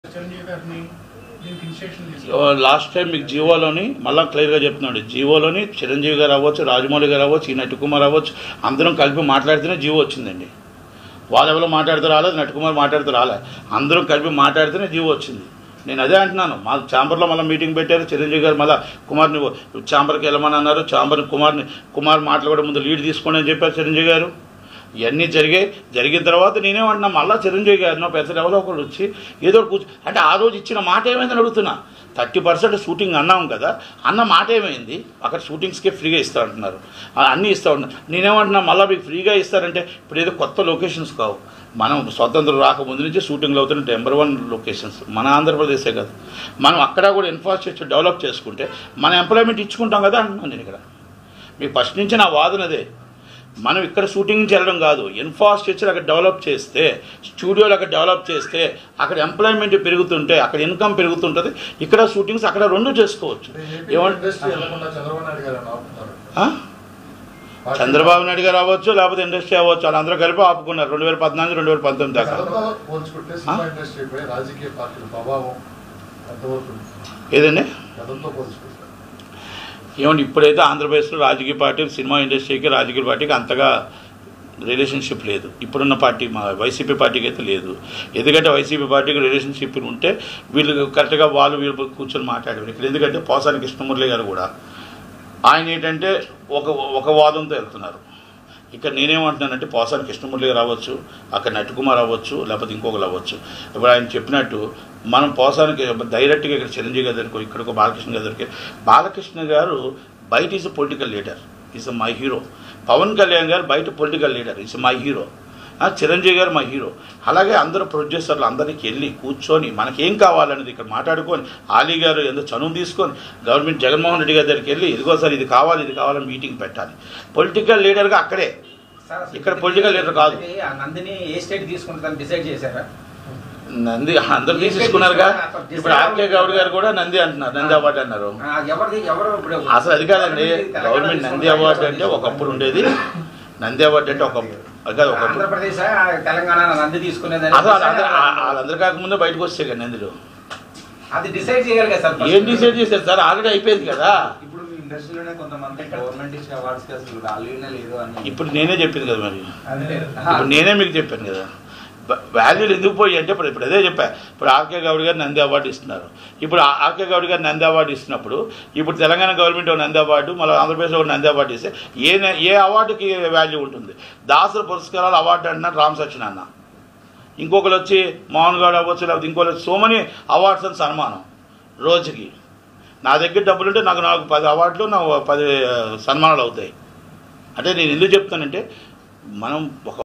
Last time మీకు జీవోలోని మళ్ళీ క్లియర్గా చెప్తున్నాడు, జీవోలోని చిరంజీవి గారు అవ్వచ్చు, రాజమౌళి గారు అవ్వచ్చు, ఈ నట్టి కుమార్ అవ్వచ్చు, అందరం కలిపి మాట్లాడితేనే జీవో వచ్చిందండి. వాళ్ళు ఎవరో మాట్లాడుతూ రాలేదు, నట్టి కుమార్ మాట్లాడుతూ రాలేదు, అందరం కలిపి మాట్లాడితేనే జీవో వచ్చింది. నేను అదే అంటున్నాను. మా ఛాంబర్లో మళ్ళీ మీటింగ్ పెట్టారు, చిరంజీవి గారు మళ్ళీ కుమార్ని ఛాంబర్కి వెళ్ళమని అన్నారు. కుమార్ మాటలు కూడా ముందు లీడ్ తీసుకోండి అని చెప్పారు చిరంజీవి గారు. ఇవన్నీ జరిగిన తర్వాత నేనేమంటున్నా, మళ్ళీ చిరంజీవి గారినో పెద్ద ఎవరో ఒకళ్ళు వచ్చి ఏదో అంటే ఆ రోజు ఇచ్చిన మాట ఏమైందని అడుగుతున్నా. 30% షూటింగ్ అన్నాం కదా, అన్న మాట ఏమైంది? అక్కడ షూటింగ్స్కే ఫ్రీగా ఇస్తా అంటున్నారు, అన్నీ ఇస్తూ ఉంటున్నారు. నేనేమంటున్నా, మళ్ళీ మీకు ఫ్రీగా ఇస్తారంటే ఇప్పుడు ఏదో కొత్త లొకేషన్స్ కావు, మనం స్వతంత్రం రాకముందు నుంచి షూటింగ్లు అవుతున్న నెంబర్ 1 లొకేషన్స్ మన ఆంధ్రప్రదేశే కదా. మనం అక్కడ కూడా ఇన్ఫ్రాస్ట్రక్చర్ డెవలప్ చేసుకుంటే మన ఎంప్లాయ్మెంట్ ఇచ్చుకుంటాం కదా అంటున్నాను నేను. ఇక్కడ మీకు ఫస్ట్ నుంచి నా వాదన అదే. మనం ఇక్కడ షూటింగ్ చేయడం కాదు, ఇన్ఫ్రాస్ట్రక్చర్ అక్కడ డెవలప్ చేస్తే, స్టూడియోలు అక్కడ డెవలప్ చేస్తే అక్కడ ఎంప్లాయ్మెంట్ పెరుగుతుంటే అక్కడ ఇన్కమ్ పెరుగుతుంటుంది. ఇక్కడ షూటింగ్స్ అక్కడ రెండు చేసుకోవచ్చు. చంద్రబాబు నాయుడు గారు అవ్వచ్చు, లేకపోతే ఇండస్ట్రీ అవ్వచ్చు, వాళ్ళందరూ కలిపి ఆపుకున్నారు 2014 2019 దాకా. ఏదండి ఏమండి, ఇప్పుడైతే ఆంధ్రప్రదేశ్లో రాజకీయ పార్టీ, సినిమా ఇండస్ట్రీకి రాజకీయ పార్టీకి అంతగా రిలేషన్షిప్ లేదు. ఇప్పుడున్న పార్టీ మా వైసీపీ పార్టీకి అయితే లేదు. ఎందుకంటే వైసీపీ పార్టీకి రిలేషన్షిప్ ఉంటే వీళ్ళు కరెక్ట్గా వీళ్ళు కూర్చొని మాట్లాడేవారు. ఇక్కడ ఎందుకంటే పోసాని కృష్ణమురళి గారు కూడా ఆయన ఏంటంటే ఒక వాదంతో వెళ్తున్నారు. ఇక్కడ నేనేమంటున్నానంటే పోసాని కృష్ణమురళి గారు అవ్వచ్చు, అక్కడ నట్టి కుమార్ అవ్వచ్చు, లేకపోతే ఇంకొకరు అవ్వచ్చు. ఇప్పుడు ఆయన చెప్పినట్టు మనం పోసానికి డైరెక్ట్గా ఇక్కడ చిరంజీవి గారి దగ్గరికి, ఇక్కడ ఒక బాలకృష్ణ గారి దగ్గరికి. బాలకృష్ణ గారు బయట is political leader, is my hero. Pawan Kalyan garu బయట political leader, is my hero. Chiranjeevi garu మా హీరో. అలాగే అందరూ ప్రొడ్యూసర్లు అందరికి వెళ్ళి కూర్చొని మనకేం కావాలనేది ఇక్కడ మాట్లాడుకొని, ఆలీ గారు ఎంత చనువు తీసుకొని గవర్నమెంట్ జగన్మోహన్ రెడ్డి గారి దగ్గరికి వెళ్ళి ఇదిగో సార్ ఇది కావాలని మీటింగ్ పెట్టాలి. పొలిటికల్ లీడర్గా అక్కడే, ఇక్కడ పొలిటికల్ లీడర్ కాదు. నంది అందరూ తీసుకున్నారుగా. ఇప్పుడు ఆర్కే గౌడ్ గారు కూడా నంది అంటున్నారు, నంది అవార్డు అన్నారు. అసలు అది కాదండి, గవర్నమెంట్ నంది అవార్డు అంటే ఒకప్పుడు ఉండేది. నంది అవార్డు అంటే వాళ్ళందరూ కాకముందే బయటకు వస్తే కదా నందిలో. ఏం డిసైడ్ చేశారు సార్? ఆల్రెడీ అయిపోయింది కదా. ఇప్పుడు నేనే చెప్పింది కదా, మరి ఇప్పుడు నేనే మీకు చెప్పాను కదా వాల్యూలు ఎందుకు పోయి అంటే ఇప్పుడు అదే చెప్పా. ఇప్పుడు ఆర్కే గౌడ్ గారు నంది అవార్డు ఇస్తున్నారు. ఇప్పుడు ఆర్కే గౌడ్ గారు నంది అవార్డు ఇస్తున్నప్పుడు ఇప్పుడు తెలంగాణ గవర్నమెంట్ ఒక నంది అవార్డు, మళ్ళీ ఆంధ్రప్రదేశ్లో ఒక నంది అవార్డు ఇస్తే ఏ అవార్డుకి వాల్యూ ఉంటుంది? దాసరి పురస్కారాలు అవార్డు అంటున్నారు రామ్ సత్యనారాయణ, ఇంకొకరు వచ్చి మోహన్ గౌడ్ అవ్వచ్చు, లేకపోతే ఇంకొకరు సో మెనీ అవార్డ్స్ అని సన్మానం రోజుకి. నా దగ్గర డబ్బులు ఉంటే నాకు 10 అవార్డులు, నాకు 10 సన్మానాలు అవుతాయి. అంటే నేను ఎందుకు చెప్తానంటే మనం ఒక